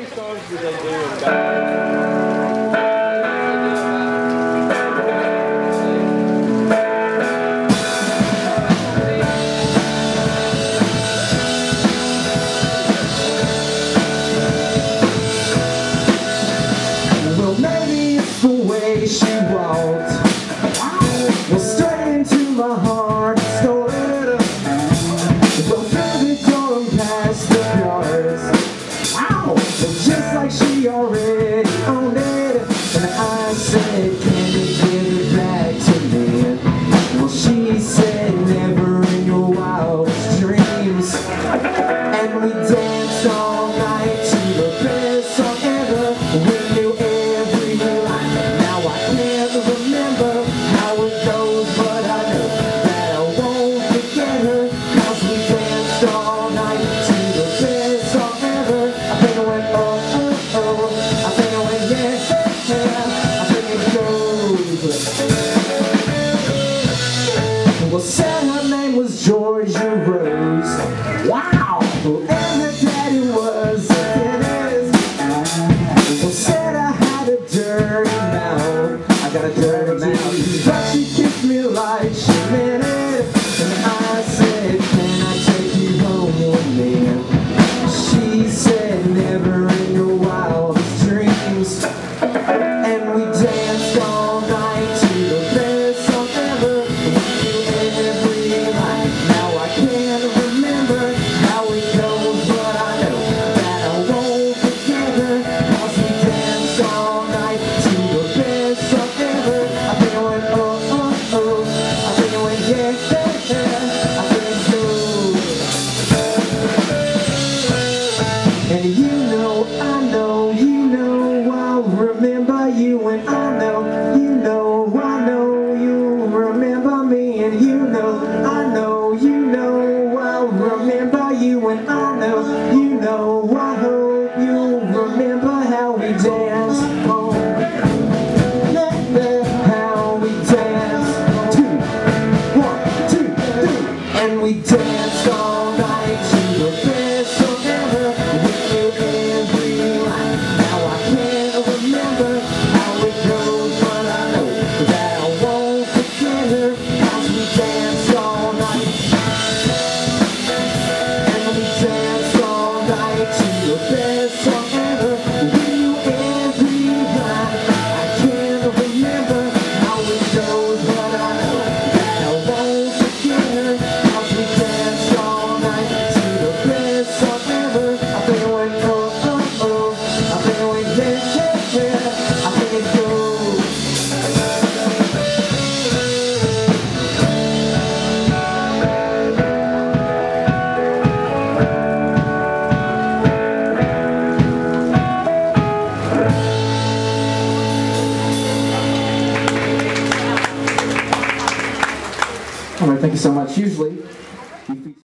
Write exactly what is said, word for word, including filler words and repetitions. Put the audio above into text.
songs did they do in back? She walked, well, straight into my heart, stole it up, well, through the door and past the yards, wow, well, just like she already owned it, and I said, can you give it back to me? Well, she said, never in your wildest dreams, and we danced all night to the best song ever. We knew every line. I can't remember how it goes, but I know that I won't forget her, cause we danced all night to the best song ever. I think I went oh, oh, oh, I think I went yeah, yeah, I think it goes. Well, said her name was Georgia Rose, wow, and her daddy was a dentist. Well, said I had a dirty mouth, I got a dirty mouth, but she kissed me like she meant it, and I said, can I take you home with me? She said, never in your wildest dreams, and we danced all night to the best song ever. We knew every line. Now I can't remember how it goes, but I know that I won't forget her, cause we danced all night to the best song ever. I think I went oh, oh, oh, I think I went yeah, yeah, yeah, I think it's good. And you know, I know, you know, I'll remember you, and I know, you know, I know, you remember me, and you know, I know, you know, I'll remember you, and I know, you know, I hope you remember how we danced. Oh, how we danced. Two, one, two, three, and we danced all night to the best song ever. We knew every line. Now I can't remember how it goes, but I know that I won't forget her, cause we danced all night, and we danced all night to the best song ever. We knew every line. I can't remember how it goes, but I know that I won't forget her, cause we danced all night to the best song ever. I think I went oh, oh, oh, I think I went yeah, yeah, yeah, I think it goes. All right, thank you so much. Usually